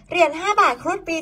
เหรียญ5 บาทครุฑปี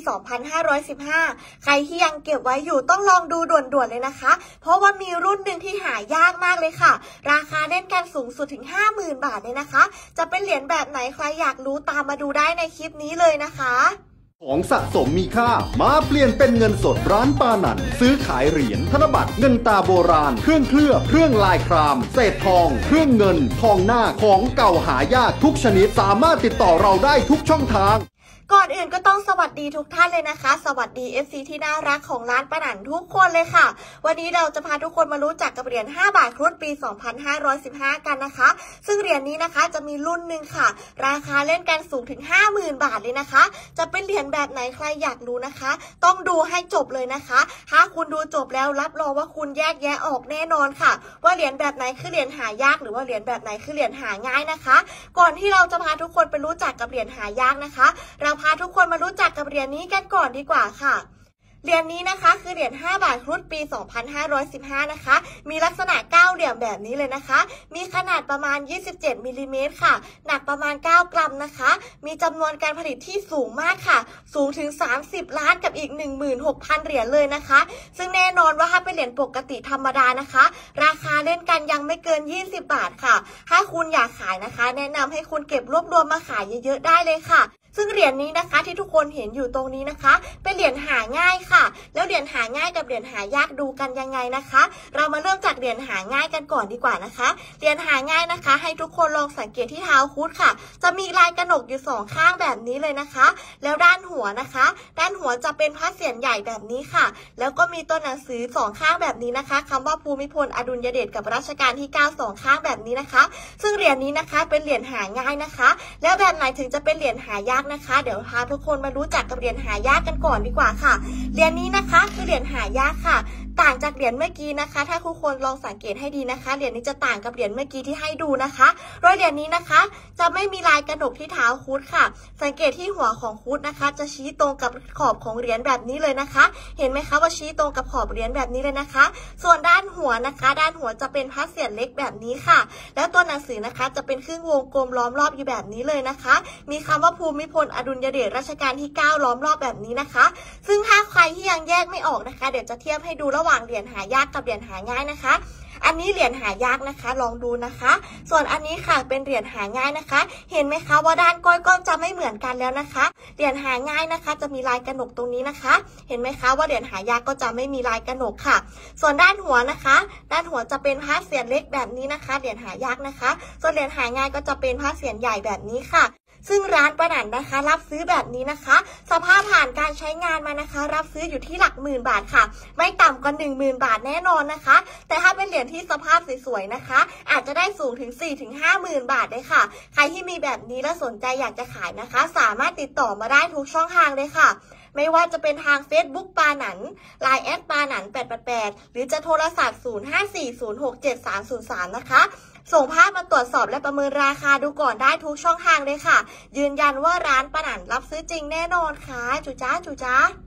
2515 ใครที่ยังเก็บไว้อยู่ต้องลองดูด่วนๆเลยนะคะเพราะว่ามีรุ่นหนึ่งที่หายากมากเลยค่ะราคาเล่นกันสูงสุดถึง 50,000 บาทเลยนะคะจะเป็นเหรียญแบบไหนใครอยากรู้ตามมาดูได้ในคลิปนี้เลยนะคะของสะสมมีค่ามาเปลี่ยนเป็นเงินสดร้านปานันซื้อขายเหรียญธนบัตรเงินตาโบราณเครื่องเคลือบเครื่องลายครามเศษทองเครื่องเงินทองหน้าของเก่าหายากทุกชนิดสามารถติดต่อเราได้ทุกช่องทางก่อนอื่นก็ต้องสวัสดีทุกท่านเลยนะคะสวัสดี FC ที่น่ารักของร้านปานันทุกคนเลยค่ะวันนี้เราจะพาทุกคนมารู้จักกับเหรียญ5 บาทครุฑปี 2515 กันนะคะซึ่งเหรียญนี้นะคะจะมีรุ่นหนึ่งค่ะราคาเล่นกันสูงถึง 50,000 บาทเลยนะคะจะเป็นเหรียญแบบไหนใครอยากรู้นะคะต้องดูให้จบเลยนะคะถ้าคุณดูจบแล้วรับรองว่าคุณแยกแยะออกแน่นอนค่ะว่าเหรียญแบบไหนคือเหรียญหายากหรือว่าเหรียญแบบไหนคือเหรียญหาง่ายนะคะก่อนที่เราจะพาทุกคนไปรู้จักกับเหรียญหายากนะคะเราพาทุกคนมารู้จักกับเหรียญนี้กันก่อนดีกว่าค่ะเหรียญนี้นะคะคือเหรียญ5 บาทครุฑปี 2515 นะคะมีลักษณะ9เหลี่ยมแบบนี้เลยนะคะมีขนาดประมาณ27มิลลิเมตรค่ะหนักประมาณ9 กรัมนะคะมีจำนวนการผลิตที่สูงมากค่ะสูงถึง30 ล้านกับอีก 16,000 เหรียญเลยนะคะซึ่งแน่นอนว่าถ้าเป็นเหรียญปกติธรรมดานะคะราคาเล่นกันยังไม่เกิน20 บาทค่ะถ้าคุณอยากขายนะคะแนะนำให้คุณเก็บรวบรวมมาขายเยอะๆได้เลยค่ะซึ่งเหรียญนี้นะคะที่ทุกคนเห็นอยู่ตรงนี้นะคะเป็นเหรียญหาง่ายค่ะแล้วเหรียญหาง่ายกับเหรียญหายากดูกันยังไงนะคะเรามาเริ่มจากเหรียญหาง่ายกันก่อนดีกว่านะคะเหรียญหาง่ายนะคะให้ทุกคนลองสังเกตที่เท้าครุฑค่ะจะมีลายกระหนกอยู่2ข้างแบบนี้เลยนะคะแล้วด้านหัวนะคะด้านหัวจะเป็นพระเศียรใหญ่แบบนี้ค่ะแล้วก็มีตัวหนังสือ2ข้างแบบนี้นะคะคำว่าภูมิพลอดุลยเดชกับรัชกาลที่9 2ข้างแบบนี้นะคะซึ่งเหรียญนี้นะคะเป็นเหรียญหาง่ายนะคะแล้วแบบไหนถึงจะเป็นเหรียญหายากนะคะเดี๋ยวพาทุกคนมารู้จักกับเหรียญหายากกันก่อนดีกว่าค่ะเหรียญนี้นะคะคือเหรียญหายากค่ะต่างจากเหรียญเมื่อกี้นะคะถ้าทุกคนลองสังเกตให้ดีนะคะเหรียญนี้จะต่างกับเหรียญเมื่อกี้ที่ให้ดูนะคะโดยเหรียญนี้นะคะจะไม่มีลายกระหนกที่เท้าครุฑค่ะสังเกตที่หัวของครุฑนะคะจะชี้ตรงกับขอบของเหรียญแบบนี้เลยนะคะเห็นไหมคะว่าชี้ตรงกับขอบเหรียญแบบนี้เลยนะคะส่วนด้านหัวนะคะด้านหัวจะเป็นพระเศียรเล็กแบบนี้ค่ะแล้วตัวหนังสือนะคะจะเป็นครึ่งวงกลมล้อมรอบอยู่แบบนี้เลยนะคะมีคำว่าภูมิพลอดุลยเดชรัชกาลที่9ล้อมรอบแบบนี้นะคะซึ่งถ้าใครที่ยังแยกไม่ออกนะคะเดี๋ยวจะเทียบให้ดูระหว่างเหรียญหายากกับเหรียญหาง่ายนะคะอันนี้เหรียญหายากนะคะลองดูนะคะส่วนอันนี้ค่ะเป็นเหรียญหาง่ายนะคะเห็นไหมคะว่าด้านก้อยก็จะไม่เหมือนกันแล้วนะคะเหรียญหาง่ายนะคะจะมีลายกระหนกตรงนี้นะคะเห็นไหมคะว่าเหรียญหายากก็จะไม่มีลายกระหนกค่ะส่วนด้านหัวนะคะด้านหัวจะเป็นพระเศียรเล็กแบบนี้นะคะเหรียญหายากนะคะส่วนเหรียญหาง่ายก็จะเป็นพระเศียรใหญ่แบบนี้ค่ะซึ่งร้านปานันนะคะรับซื้อแบบนี้นะคะสภาพผ่านการใช้งานมานะคะรับซื้ออยู่ที่หลักหมื่นบาทค่ะไม่ต่ำกว่า 10,000 บาทแน่นอนนะคะแต่ถ้าเป็นเหรียญที่สภาพสวยๆนะคะอาจจะได้สูงถึง 4-50,000 บาทเลยค่ะใครที่มีแบบนี้และสนใจอยากจะขายนะคะสามารถติดต่อมาได้ทุกช่องทางเลยค่ะไม่ว่าจะเป็นทาง Facebook ปานัน LINE แอดปานัน888หรือจะโทรศัพท์0540673303นะคะส่งภาพมาตรวจสอบและประเมินราคาดูก่อนได้ทุกช่องทางเลยค่ะยืนยันว่าร้านปานันรับซื้อจริงแน่นอนค่ะจุจ้า